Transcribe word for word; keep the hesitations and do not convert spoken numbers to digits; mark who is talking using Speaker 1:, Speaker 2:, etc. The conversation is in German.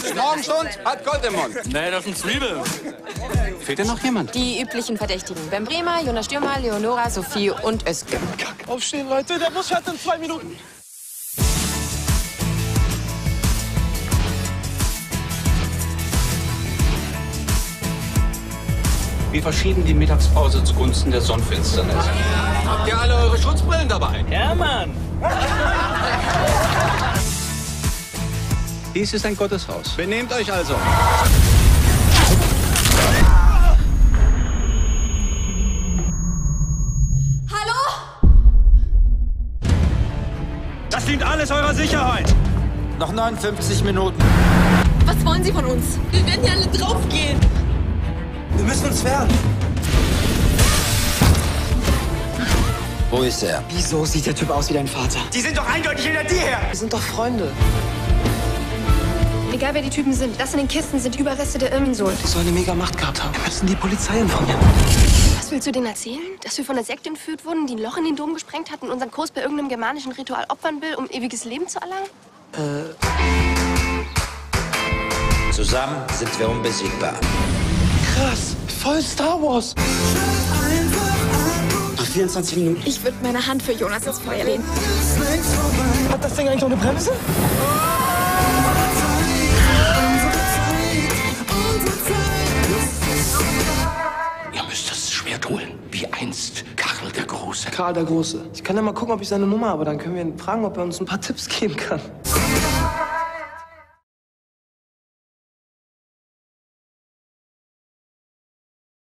Speaker 1: Morgenstund hat Gold im Mund.
Speaker 2: Nee, das sind Zwiebeln. Fehlt denn noch jemand?
Speaker 3: Die üblichen Verdächtigen. Ben Bremer, Jonas Stürmer, Leonora, Sophie und Özge.
Speaker 4: Aufstehen, Leute, der Bus fährt in zwei Minuten.
Speaker 5: Wir verschieben die Mittagspause zugunsten der Sonnenfinsternis.
Speaker 1: Habt ihr alle eure Schutzbrillen dabei?
Speaker 2: Ja, Mann.
Speaker 5: Dies ist ein Gotteshaus. Benehmt euch also.
Speaker 3: Hallo?
Speaker 5: Das dient alles eurer Sicherheit.
Speaker 4: Noch neunundfünfzig Minuten.
Speaker 3: Was wollen Sie von uns? Wir werden ja alle draufgehen.
Speaker 4: Wir müssen uns wehren.
Speaker 6: Wo ist er?
Speaker 4: Wieso sieht der Typ aus wie dein Vater?
Speaker 5: Die sind doch eindeutig hinter dir her.
Speaker 4: Wir sind doch Freunde.
Speaker 7: Egal wer die Typen sind, das in den Kisten sind Überreste der Irminsul.
Speaker 4: Die sollen eine mega Macht gehabt haben. Wir müssen die Polizei informieren.
Speaker 7: Was willst du denen erzählen? Dass wir von der Sekte entführt wurden, die ein Loch in den Dom gesprengt hat und unseren Kurs bei irgendeinem germanischen Ritual opfern will, um ewiges Leben zu erlangen?
Speaker 4: Äh.
Speaker 6: Zusammen sind wir unbesiegbar.
Speaker 4: Krass. Voll Star Wars. Nach vierundzwanzig Minuten.
Speaker 7: Ich würde meine Hand für Jonas ins Feuer legen.
Speaker 4: Hat das Ding eigentlich noch eine Bremse?
Speaker 5: Ihr müsst das Schwert holen, wie einst Karl der Große.
Speaker 4: Karl der Große. Ich kann ja mal gucken, ob ich seine Nummer habe. Dann können wir ihn fragen, ob er uns ein paar Tipps geben kann.